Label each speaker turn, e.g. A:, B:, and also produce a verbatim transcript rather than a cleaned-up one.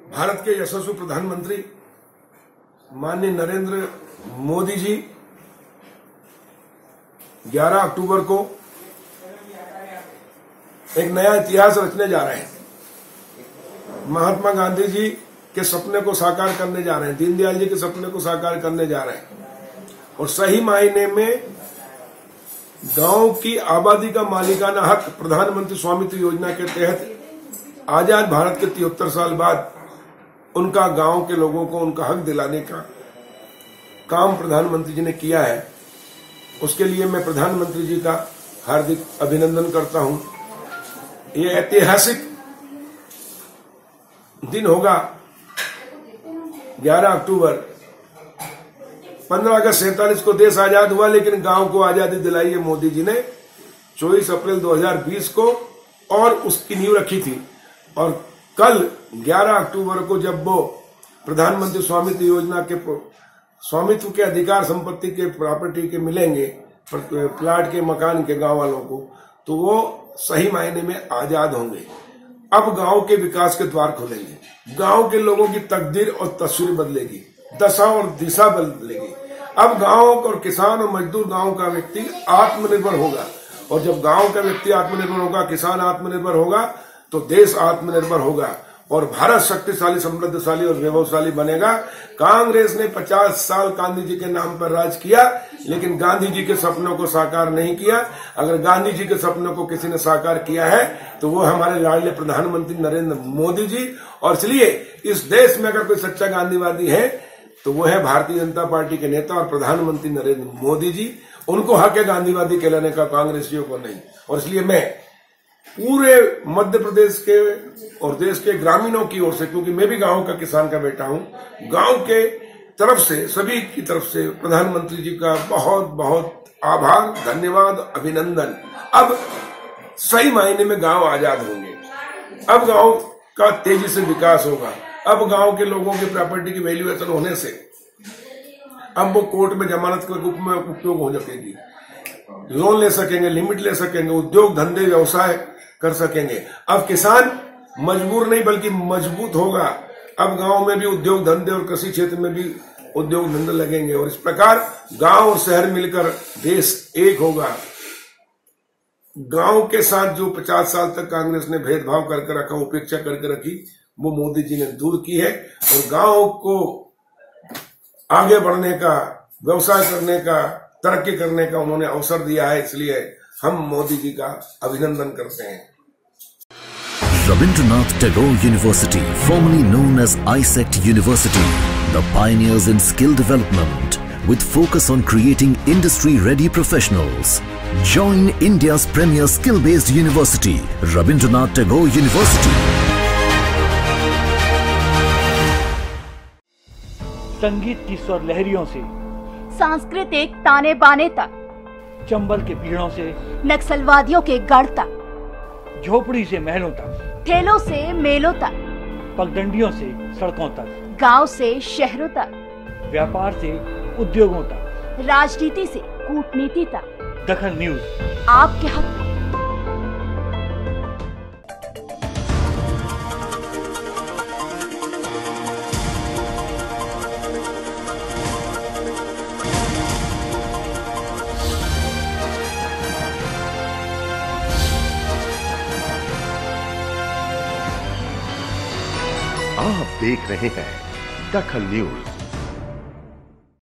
A: भारत के यशस्वी प्रधानमंत्री माननीय नरेंद्र मोदी जी ग्यारह अक्टूबर को एक नया इतिहास रचने जा रहे हैं। महात्मा गांधी जी के सपने को साकार करने जा रहे हैं, दीनदयाल जी के सपने को साकार करने जा रहे हैं और सही मायने में गांव की आबादी का मालिकाना हक प्रधानमंत्री स्वामित्व योजना के तहत आजाद भारत के तिहत्तर साल बाद उनका गांव के लोगों को उनका हक दिलाने का काम प्रधानमंत्री जी ने किया है। उसके लिए मैं प्रधानमंत्री जी का हार्दिक अभिनंदन करता हूं। ये ऐतिहासिक दिन होगा ग्यारह अक्टूबर। पंद्रह अगस्त सैंतालीस को देश आजाद हुआ, लेकिन गांव को आजादी दिलाई है मोदी जी ने चौबीस अप्रैल दो हज़ार बीस को और उसकी नींव रखी थी। और कल ग्यारह अक्टूबर को जब वो प्रधानमंत्री स्वामित्व योजना के स्वामित्व के अधिकार संपत्ति के प्रॉपर्टी के मिलेंगे, प्लाट के मकान के गांव वालों को, तो वो सही मायने में आजाद होंगे। अब गांव के विकास के द्वार खुलेंगे, गांव के लोगों की तकदीर और तस्वीर बदलेगी, दशा और दिशा बदलेगी। अब गांव और किसान और मजदूर गांव का व्यक्ति आत्मनिर्भर होगा और जब गांव का व्यक्ति आत्मनिर्भर होगा, किसान आत्मनिर्भर होगा, तो देश आत्मनिर्भर होगा और भारत शक्तिशाली, समृद्धशाली और वैभवशाली बनेगा। कांग्रेस ने पचास साल गांधी जी के नाम पर राज किया, लेकिन गांधी जी के सपनों को साकार नहीं किया। अगर गांधी जी के सपनों को किसी ने साकार किया है तो वो हमारे लाडले प्रधानमंत्री नरेंद्र मोदी जी। और इसलिए इस देश में अगर कोई सच्चा गांधीवादी है तो वो है भारतीय जनता पार्टी के नेता और प्रधानमंत्री नरेंद्र मोदी जी। उनको हक है गांधीवादी कहलाने का, कांग्रेसियों को नहीं। और इसलिए मैं पूरे मध्य प्रदेश के और देश के ग्रामीणों की ओर से, क्योंकि मैं भी गांव का किसान का बेटा हूं, गांव के तरफ से, सभी की तरफ से प्रधानमंत्री जी का बहुत बहुत आभार, धन्यवाद, अभिनंदन। अब सही मायने में गांव आजाद होंगे, अब गांव का तेजी से विकास होगा, अब गांव के लोगों की प्रॉपर्टी की वैल्यूएशन होने से अब वो कोर्ट में जमानत के रूप में उपयोग हो सकेगी, लोन ले सकेंगे, लिमिट ले सकेंगे, उद्योग धंधे व्यवसाय कर सकेंगे। अब किसान मजबूर नहीं बल्कि मजबूत होगा। अब गांव में भी उद्योग धंधे और कृषि क्षेत्र में भी उद्योग धंधे लगेंगे और इस प्रकार गांव और शहर मिलकर देश एक होगा। गांव के साथ जो पचास साल तक कांग्रेस ने भेदभाव करके रखा, उपेक्षा करके रखी, वो मोदी जी ने दूर की है और गांव को आगे बढ़ने का, व्यवसाय करने का, तरक्की करने का उन्होंने अवसर दिया है। इसलिए हम मोदी जी का अभिनंदन करते हैं।
B: Rabindranath Tagore University, formerly known as I S E C T University, the pioneers in skill development with focus on creating industry-ready professionals. Join India's premier skill-based university, Rabindranath Tagore University.
C: संगीत की स्वर लहरियों से
D: सांस्कृतिक ताने बाने तक,
C: चंबल के पीड़ों से
D: नक्सलवादियों के गढ़ तक,
C: झोपड़ी से महलों तक,
D: ठेलों से मेलों तक,
C: पगडंडियों से सड़कों तक,
D: गांव से शहरों तक,
C: व्यापार से उद्योगों तक,
D: राजनीति से कूटनीति तक,
C: दखल न्यूज
D: आपके हक में।
E: आप देख रहे हैं दखल न्यूज।